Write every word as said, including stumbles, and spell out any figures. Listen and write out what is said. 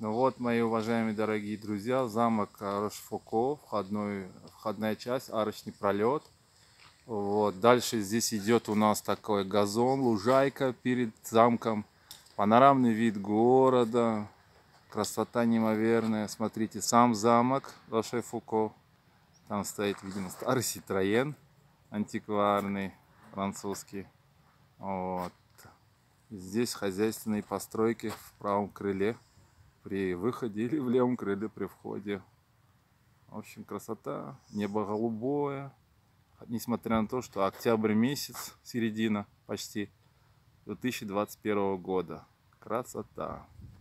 Ну вот, мои уважаемые дорогие друзья, замок Рошфуко, входной, входная часть, арочный пролет. Вот. Дальше здесь идет у нас такой газон, лужайка перед замком, панорамный вид города, красота неимоверная. Смотрите, сам замок Рошфуко, там стоит, видимо, старый Citroёn антикварный, французский. Вот. Здесь хозяйственные постройки в правом крыле при выходе или в левом крыле при входе. В общем, красота, небо голубое. Несмотря на то, что октябрь месяц, середина почти две тысячи двадцать первого года. Красота.